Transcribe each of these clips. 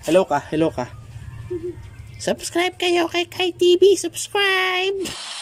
Hello ka, hello ka. Subscribe kayo kay Kai TV, subscribe!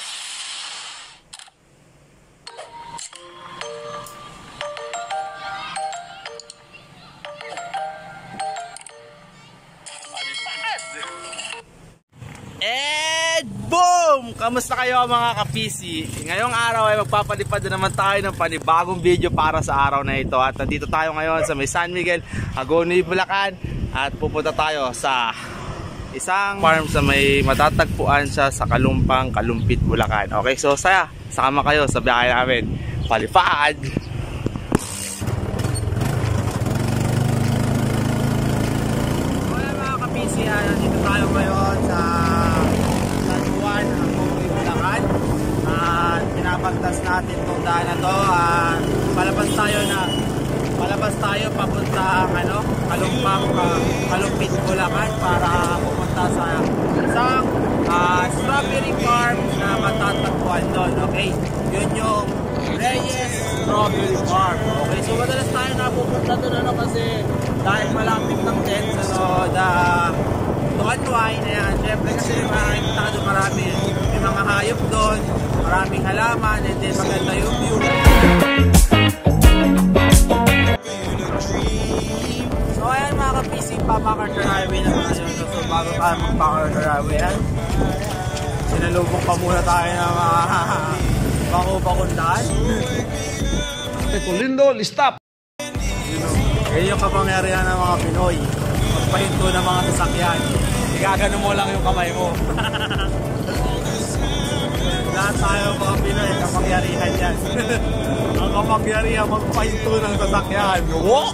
And boom! Kamusta kayo mga ka-PC? Ngayong araw ay magpapalipad na naman tayo ng panibagong video para sa araw na ito. At nandito tayo ngayon sa may San Miguel, Hagonoy, Bulacan. At pupunta tayo sa isang farm sa may matatagpuan siya sa Kalumpang, Kalumpit, Bulacan. Okay, so sama kayo sa biyahe namin. Palipad! So yan mga ka-PC, nandito tayo ngayon sa San Juan, Hagonoy, Bulacan. At pinapagtas natin itong daan na to. Palabas tayo papunta Kalumpang, Kalumpit, Bulacan para pupunta sa isang strawberry farm na matatagpuan doon. Okay, yun yung Reyes Strawberry Farm. Okay, so madalas tayo napupunta doon kasi dahil malapit ng tent to unwind. Ayan, syempre kasi makikita doon may mga hayop doon, maraming halaman, and then maganda yung view. So ayan mga ka-PC, pa-MacArthur Highway naman yun. So bago tayo mag-MacArthur Highway yan, sinalubong pa muna tayo ng mga bako-bakundaan. Lindo, stop! Yan yung kapangyarihan ng mga Pinoy. Magpahinto ng mga sasakyan. Igagano mo lang yung kamay mo. Lahat tayo mga Pinoy, kapangyarihan yan. Ang kapangyarihan magpahinto ng sasakyan. Wow!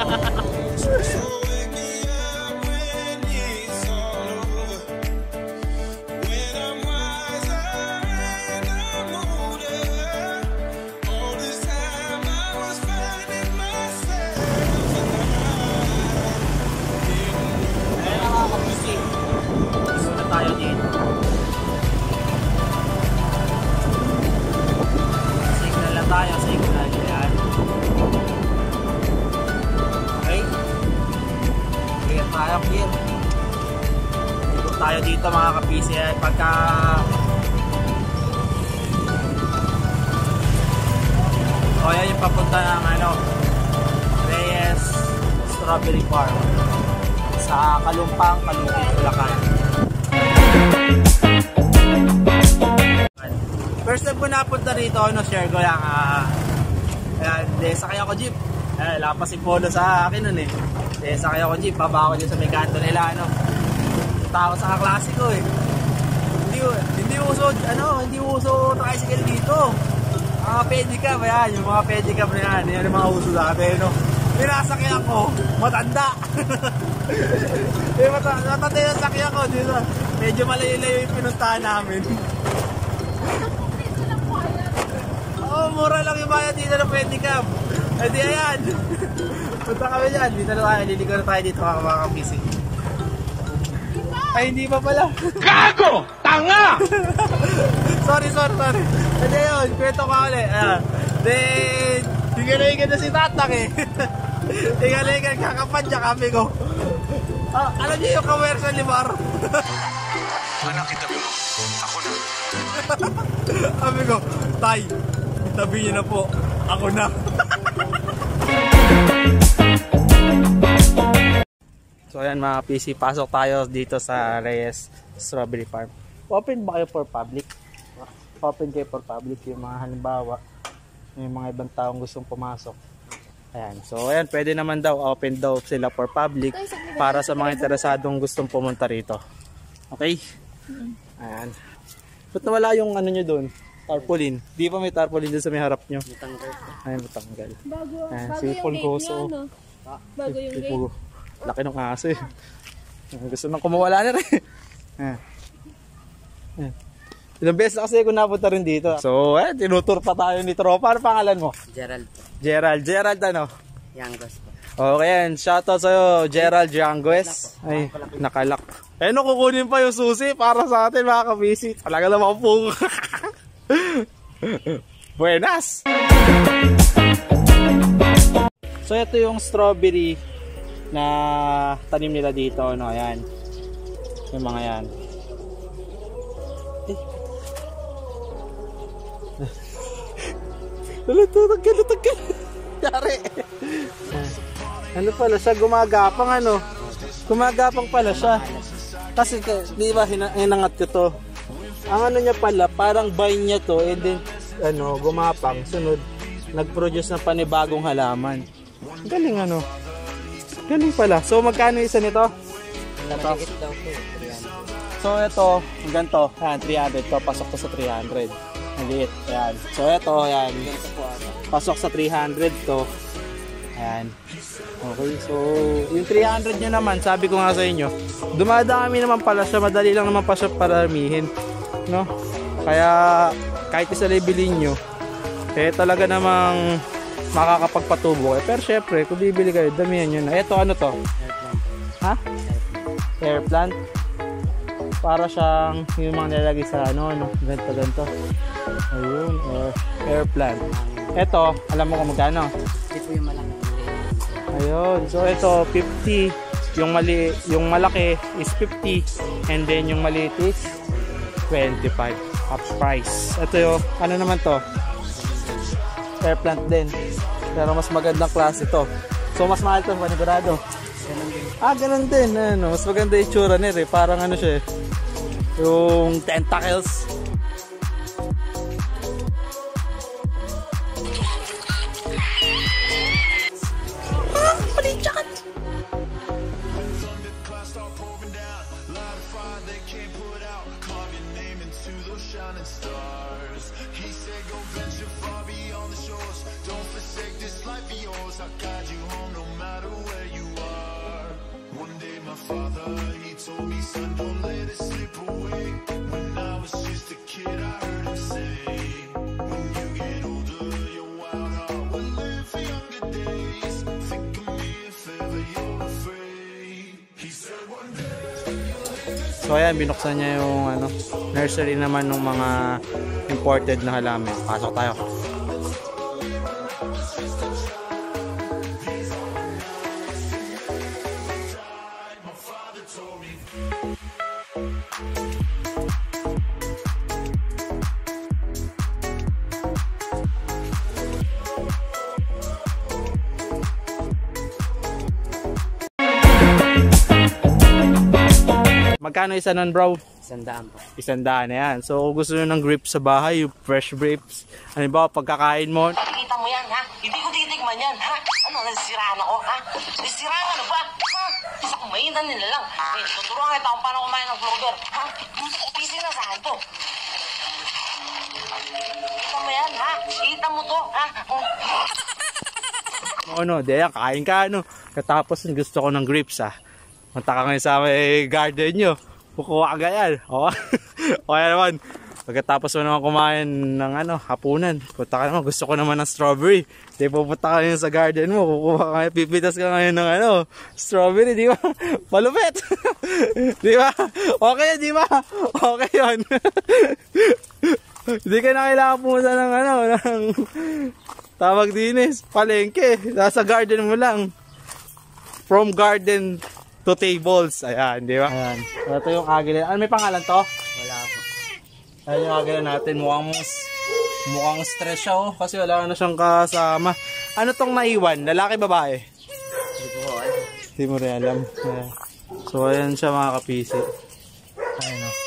Tayo dito mga ka-PC pagka yan yung papunta ng Reyes Strawberry Farm sa Kalumpang, Kalumpit, Bulacan. First time ko napunta rito, share ko lang sakay ako jeep, lapas yung polo sa akin nun sakay ako jeep, baba ako dito sa may kanto nila tao sa kaklase ko hindi uso tricycle dito. Mga pedicab yan, yung mga pedicab na yan yung mga uso dati pinasakyan ko, matanda. Matanda yung sakyan ko dito, medyo malayo-layo yung pinuntahan namin. Mura lang yung bayad dito ng pedicab. Hindi ayan, punta kami dyan, dito na tayo, liliko na tayo dito mga ka-PC. Ay, hindi pa pala. Gago! Tanga! Sorry. Hindi yun, kwento ko ulit. Then, higa na si Tatak higa kakapadya kami ko. Alam niyo yung commercial ni Bar? Anak, itabi mo. Ako na. Sabi ko, Tay, itabi niyo na po. Ako na. So ayan mga PC, pasok tayo dito sa Reyes Strawberry Farm. Open ba kayo for public? Open kayo for public, yung mga halimbawa, yung mga ibang taong gustong pumasok. Ayan, so ayan, pwede naman daw, open daw sila for public para sa mga interesadong gustong pumunta rito. Okay? Ayan. Ba't nawala yung nyo doon? Tarpaulin. Di ba may tarpaulin doon sa may harap nyo? Ayan, matanggal. Ayan, si Polgoso. Bago yung gate. Laki ng aso gusto nang kumawala na rin. Ilang beses na kasi ako napunta rin dito. So, tinutur pa tayo ni Tropa. Ano pangalan mo? Gerald. Gerald ano? Yanggos po. Okay yan. Shoutout sa'yo, Gerald Yanggos. Ay, nakalak. Kukunin pa yung susi para sa atin mga ka-visit. Talaga naman po. Buenas! So, ito yung strawberry na tanim nila dito, no? Ayan. Yung mga yan. Lutag ka. Yari. Ano pala siya, gumagapang ano. Gumagapang pala siya. Kasi di ba hinangat ko to. Ang ano niya pala, parang vine niya to, and then ano, gumapang, sunod nag-produce ng panibagong halaman. Galing ano. Galing pala. So magkano isa nito? Ito. So ito, ganito, ayan, 300 to, pasok to sa 300. Maliit, ayan. So ito, ayan, pasok sa 300 to. Ayan. Okay, so yung 300 nyo naman, sabi ko nga sa inyo, dumadami naman pala siya, madali lang naman pa siya paramihin, no? Kaya kahit isa lang bilhin nyo, eh talaga namang makakapagpatubo kayo. Pero syempre, kung bibili kayo, damihan nyo na. Ito ano to? Ha? Air plant. Para siyang yung mga nilalagay sa ano, ganito. Ayun, air plant. Ito, alam mo kung magkano? Ito yung malaki. Ayun, so ito 50, yung malaki is 50, and then yung maliit is 25 half price. Ito yung ano naman to, air plant din, pero mas magandang klase to. So mas mahal to, panigurado. Ganun din, ano, mas maganda yung tsura nito, parang ano siya, yung tentacles. So ayan, binuksan niya yung ano, nursery naman ng mga imported na halaman. Pasok tayo. Magkano isa nun, bro? 100 po. 100 na yan. So, kung gusto nyo ng grapes sa bahay, yung fresh grapes, ano ba, pagkakain mo? Nakikita mo yan, ha? Hindi ko titikman yan, ha? Ano, nasisiraan ako, ha? Nasisiraan ano ba? Ha? Isa kong mainan nila lang. Eh, tuturuan kita kung paano kumain ng Clover, ha? Pisi na saan to? Kita mo yan, ha? Kita mo to, ha? Ano, Deya, kain ka, ano? Katapos, gusto ko ng grapes, ha? Punta ka ngayon sa may garden nyo. Kukuha ka yan. Okay naman. Pagkatapos mo naman kumain ng ano, hapunan. Punta ka naman. Gusto ko naman ng strawberry. Di pupunta ka ngayon sa garden mo. Kukuha ka ngayon. Pipitas ka ngayon ng ano, strawberry. Di ba? Malupit. Di ba? Okay, di ba? Okay yun. Hindi ka na kailangan pumunta ng ano, ng tawag dinis, palengke. Nasa garden mo lang. From garden to tables. Ayan, di ba? Ayan. Ito yung agila. Ano, may pangalan to? Wala po. Ayan yung agila natin. Mukhang stress siya, oh. Kasi wala na siyang kasama. Ano tong naiwan? Lalaki, babae? Hindi ko po alam. Hindi mo rin alam. Ayan. So, ayan siya mga kapisi. Ayan, oh.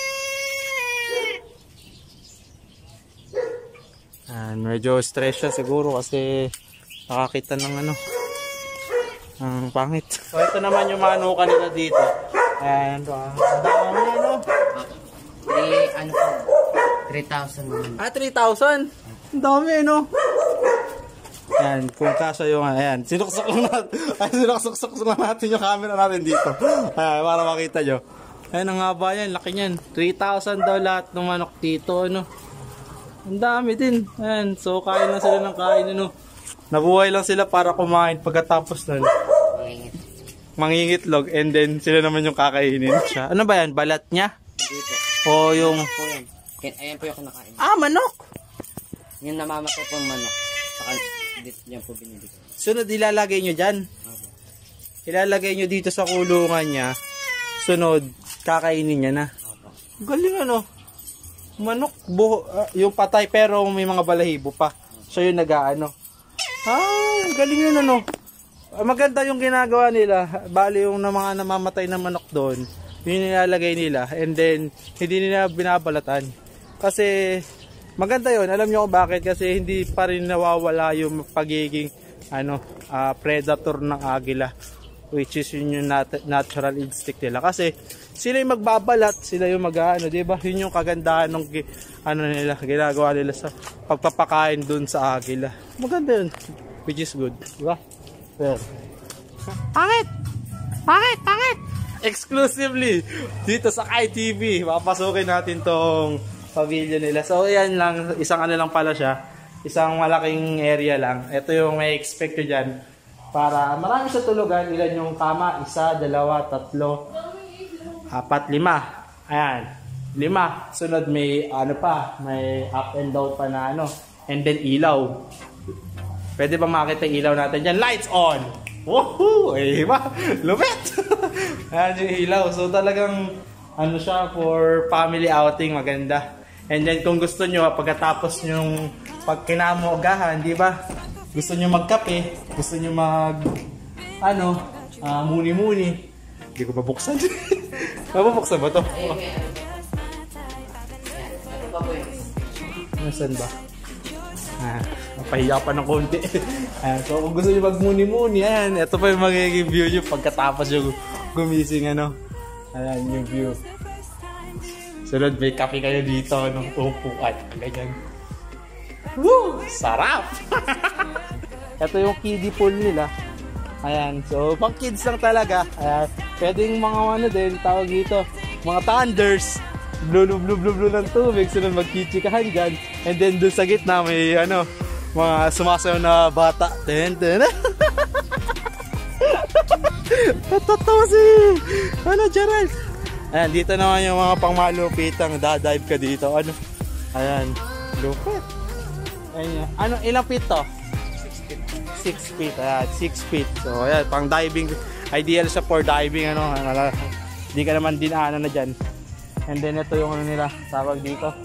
Ayan, medyo stress siya siguro kasi nakakita ng ano, ang pangit. So ito naman yung manuka nila dito. Ayan, dami ano. Ano po? 3,000 naman. 3,000? Ang dami, no? Ayan, kung kaso yung, ayan, sinuksok lang natin yung camera natin dito. Ayan, para makita nyo. Ayan, ang haba yan, laki yan. 3,000 daw lahat ng manok dito, ano. Ang dami din. Ayan, so kain lang sila ng kain, ano. Nabuhay lang sila para kumain pagkatapos nun. Mangingitlog, and then sila naman yung kakainin siya. Ano ba yan? Balat niya? Hindi po. O yung... Po yan. Ayan po yung kinakain. Manok! Yung namamatay po yung manok. Saka yan po binibigay. Sunod ilalagay nyo dyan. Okay. ilalagay nyo dito sa kulungan niya, sunod, kakainin niya na. Galing ano, manok, yung patay pero may mga balahibo pa. So yung nag-aano. Galing yun ano. Maganda yung ginagawa nila. Bali yung mga namamatay na manok doon, yun nilalagay nila. And then, hindi nila binabalatan. Kasi, maganda yun. Alam nyo kung bakit? Kasi hindi pa rin nawawala yung pagiging predator ng agila. Which is yun yung natural instinct nila. Kasi, sila yung magbabalat, sila yung mag-ano, diba? Yun yung kagandahan ng nila, ginagawa nila sa pagpapakain dun sa agila. Maganda yun. Which is good, diba? Pero, pangit! Exclusively dito sa KTV, papasukin natin tong pavilion nila. So, ayan lang, isang lang pala siya. Isang malaking area lang. Ito yung may expect ko dyan. Para marami sa tulugan, ilan yung kama? 1, 2, 3, 4, 5. Ayan, 5. Sunod may may up and down pa na and then ilaw. Pwede ba makita yung ilaw natin dyan? Lights on! Woohoo! Lumit! Ayan yung ilaw. So talagang siya for family outing, maganda. And then kung gusto nyo, pagkatapos yung pagkinamogahan, di ba? Gusto nyo magkape, gusto nyo muni-muni. Hindi ko mabuksan. Mabubuksan ba to? Nasaan ba? Napahiya pa ng konti. So kung gusto nyo magmuni-muni, ayan, ito pa yung magiging view nyo pagkatapos yung gumising, ayan yung view. Sunod, may kape kayo dito, upuan, ganyan. Woo! Sarap! Ito yung kiddie pool nila. Ayan, so pang kids lang talaga. Ayan, pwedeng mga din, tawag dito, mga thunders. Blue ng tubig, sunod magkichikahan dyan. And then doon sa gitna may mga sumasayaw na bata. Tatawa si Gerald. Ayan, dito naman yung mga pangmalupitang dadive ka dito. Ayan, lupit. Ayan, ilang feet to? 6 feet. Ayan, 6 feet. So ayan, pang diving. Ideal siya for diving. Hindi ka naman dinaanan na dyan. And then ito yung nila, tawag dito,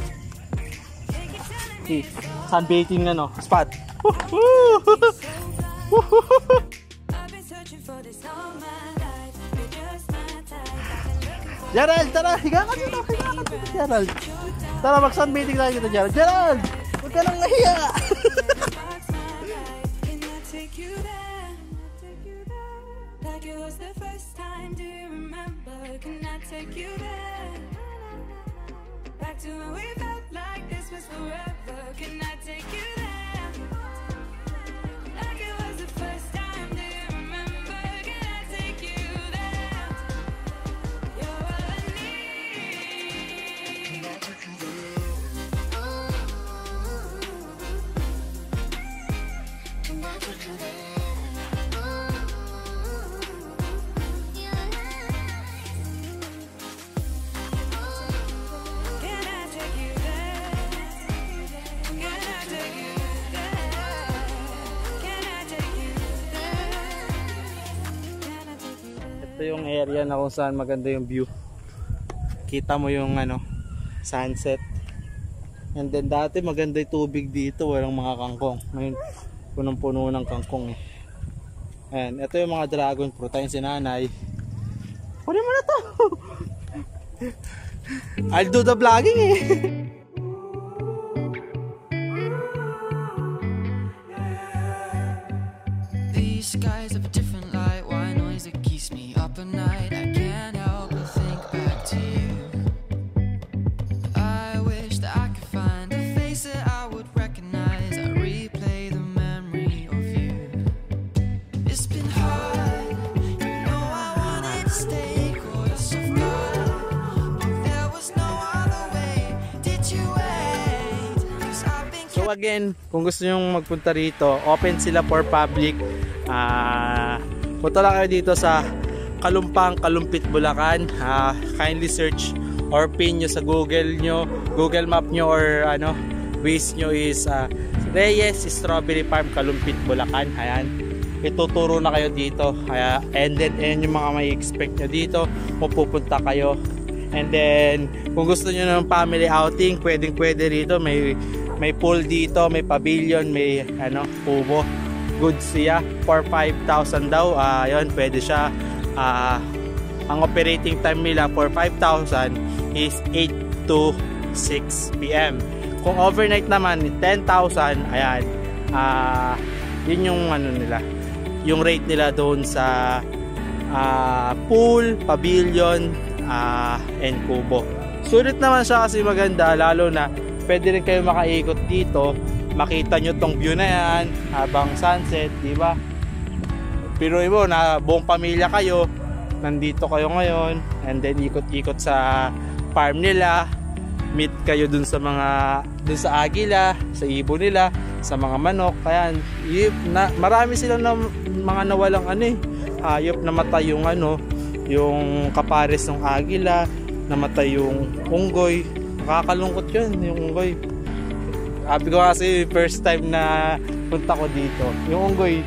sunbathing spot. Gerald, tara, higa ka dito, Gerald. Tara, mag-sunbathing tayo dito, Gerald. Gerald, huwag ka nang nahiya. Back to when we felt like this was forever. Can I take you there? Like it was the first time. Do you remember? Can I take you there? You're all I need. Can I take you there? Can I take you there? Ito yung area na kung saan maganda yung view. Kita mo yung sunset. And then dati maganda yung tubig dito, walang mga kangkong. Ngayon punong-puno ng kangkong Ayan, ito yung mga dragon fruit. Ayun si nanay. Kunin mo na to. I'll do the vlogging These skies have a different light. Why noise that keeps me up at night? I can't help but think back to you. I wish that I could find a face that I would recognize. I replay the memory of you. It's been hard, you know I wanted to stay close of God, but there was no other way. Did you wait? 'Cause I've been. So again, kung gusto nyo magpunta rito, open sila for public. Punta lang kayo dito sa Kalumpang, Kalumpit, Bulacan. Kindly search or pin nyo sa Google Map nyo or Waze nyo is Reyes Strawberry Farm, Kalumpit, Bulacan. Ayan. ituturo na kayo dito. Kaya, and then yung mga may expect nyo dito, pupunta kayo. And then kung gusto nyo ng family outing, pwedeng pwede rito. May pool dito, may pavilion, may kubo. Good siya for 5,000 daw. Yun, pwede siya. Ang operating time nila for 5,000 is 8 to 6 p.m. Kung overnight naman 10,000, ayan, yun yung nila, yung rate nila doon sa pool, pavilion, and kubo. Sulit naman siya kasi maganda, lalo na pwede rin kayo makaikot dito, makita nyo tong view na yan habang sunset, di ba? Pero mo na buong pamilya kayo, nandito kayo ngayon, and then ikot-ikot sa farm nila, meet kayo dun sa agila, sa ibon nila, sa mga manok. Kaya marami silang mga nawalang hayop, namatay yung kapares ng agila, namatay yung unggoy. Nakakalungkot yun, yung unggoy. Sabi ko kasi first time na punta ko dito, yung unggoy.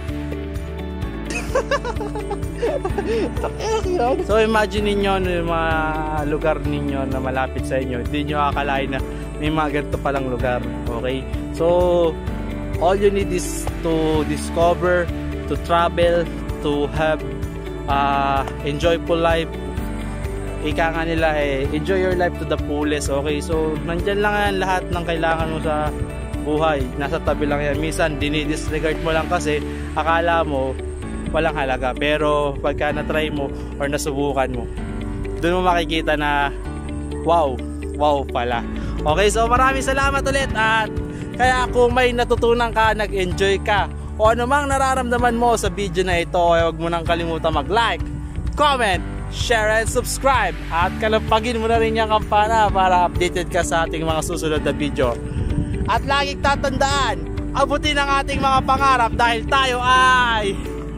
So imagine niyo yung mga lugar ninyo na malapit sa inyo, hindi nyo akalain na may mga ganito palang lugar. Okay, so all you need is to discover, to travel, to have enjoyable life. Ika nga nila enjoy your life to the fullest. Okay, so nandyan lang yan, lahat ng kailangan mo sa buhay nasa tabi lang yan. Minsan dinidisregard mo lang kasi akala mo walang halaga, pero pagka na-try mo or nasubukan mo, doon mo makikita na wow pala. Okay, so maraming salamat ulit. At kaya kung may natutunan ka, nag-enjoy ka, o anumang nararamdaman mo sa video na ito, huwag mo nang kalimutan mag-like, comment, share, and subscribe. At kalampagin mo na rin yung kampana para updated ka sa ating mga susunod na video. At laging tatandaan, abutin ang ating mga pangarap dahil tayo ay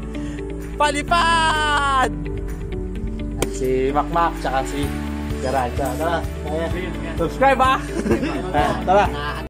palipad! At si Makmak tsaka si Garancha. Tara, subscribe ha! Tara!